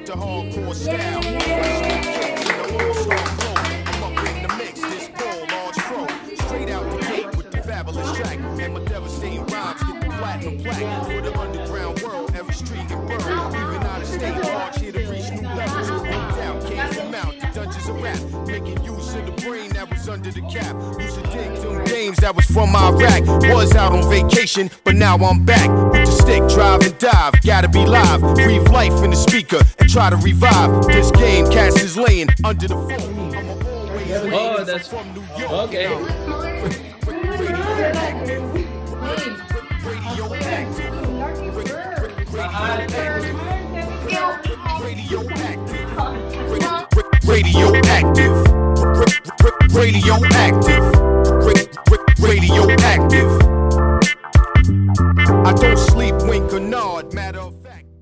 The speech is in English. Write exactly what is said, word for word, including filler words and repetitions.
to hardcore style. Kicks in the all-star flow. I'm up in the mix, this ball, large throw. Straight out the gate with the fabulous track. And my devastating rhymes get the platinum plaque. For the underground world, every street and borough. Even out of state, large here to reach new levels. No doubt, can't come out, the dungeons of rap. Making use of the brain that was under the cap. Used to dig them games that was from Iraq. Was out on vacation, but now I'm back. With the stick, drive and dive. Gotta be live, breathe life in the speaker and try to revive. This game, cast is laying under the phone. I'm always oh, that's from New York. Okay. Radioactive. Radioactive. Radioactive. Radioactive. Radioactive. I don't sleep, wink or nod, matter of fact.